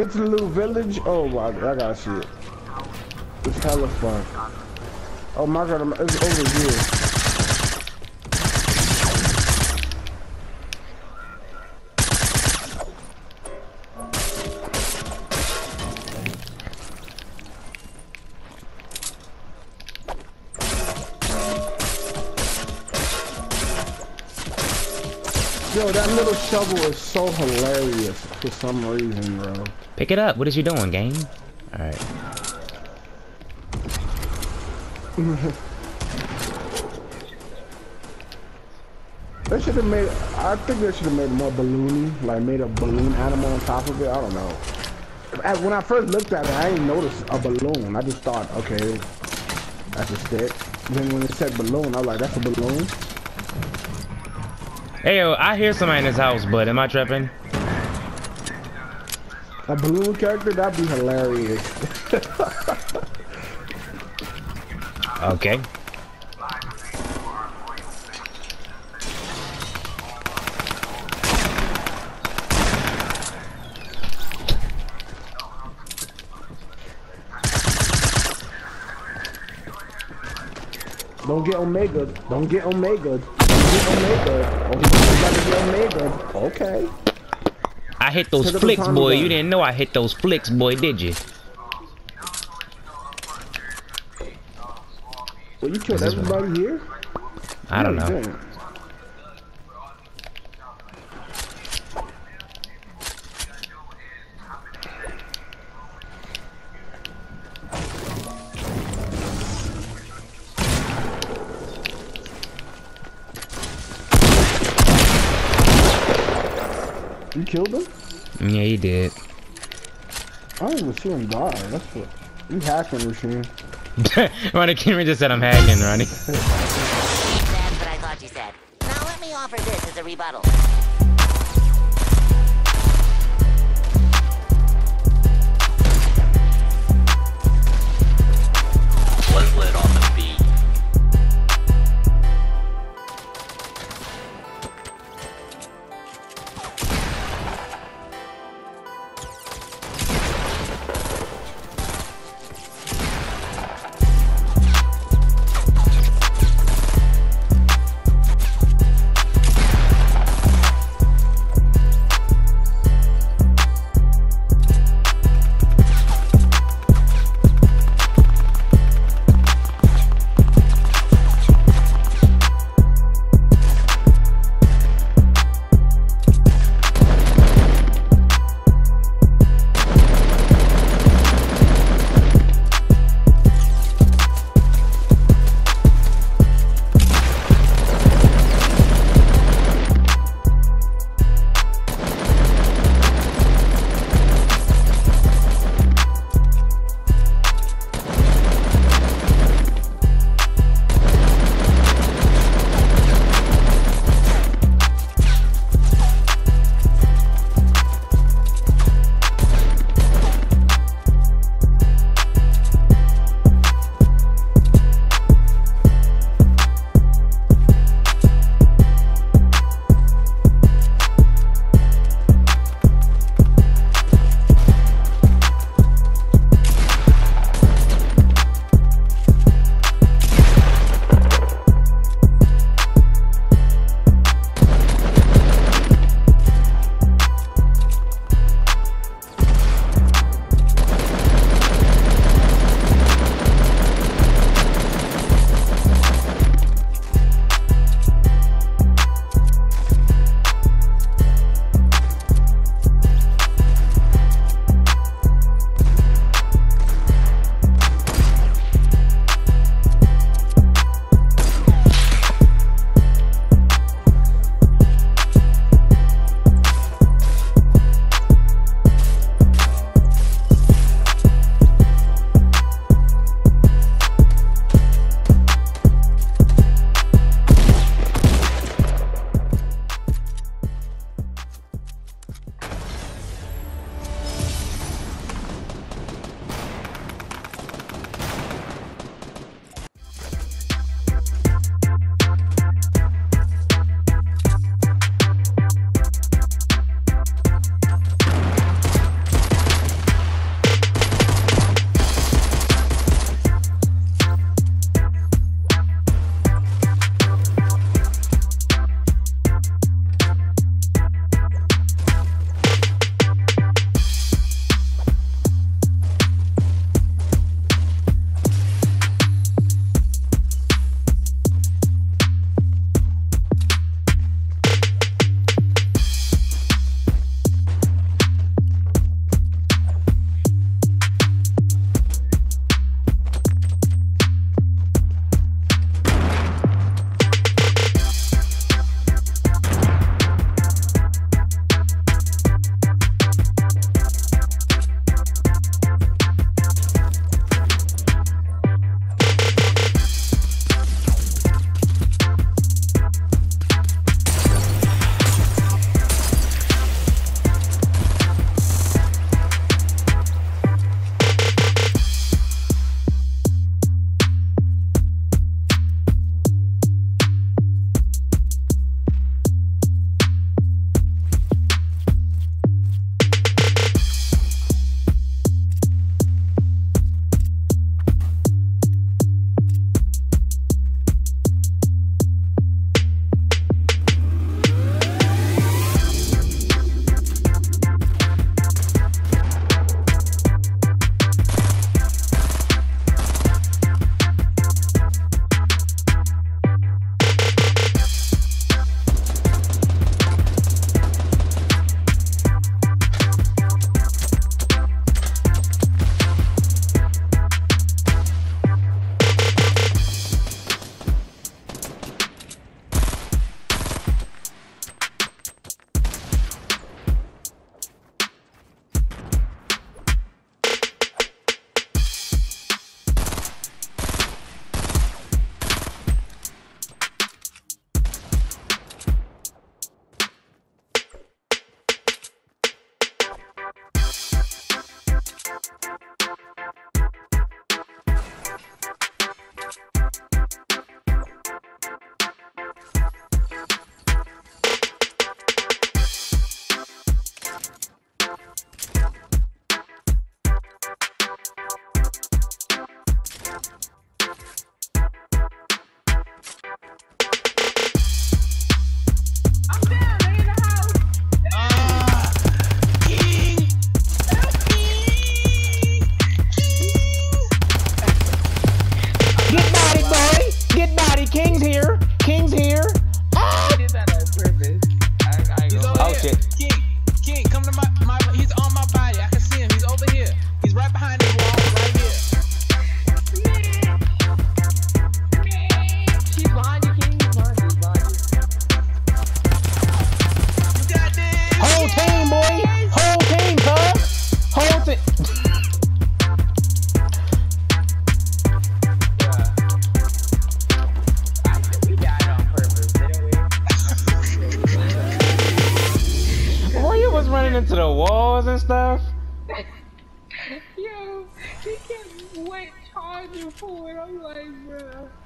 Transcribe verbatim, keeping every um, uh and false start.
It's a little village. Oh my, I gotta see it. It's hella fun. Oh my god, I'm, it's over here. Yo, that little shovel is so hilarious for some reason, bro. Pick it up. What is you doing, game? All right. They should have made. I think they should have made more balloony, like made a balloon animal on top of it. I don't know. When I first looked at it, I didn't notice a balloon. I just thought, okay, that's a stick. Then when it said balloon, I was like, that's a balloon. Hey yo, I hear somebody in this house, but am I tripping? A balloon character? That'd be hilarious. Okay. Don't get Omega. Don't get Omega. Don't get Omega. Oh, you gotta get Omega. Okay. I hit those flicks, boy. You didn't know I hit those flicks, boy, did you? Well, you killed everybody here? I don't know. You killed him? Yeah, he did. I don't even see him die. That's what. You hacking, Machine. Ronnie Kimmy just said I'm hacking, Ronnie. You said what I thought you said. Now let me offer this as a rebuttal. Split on the beat. running into the walls and stuff. Yo, he kept wait charging for it. I'm like, bro.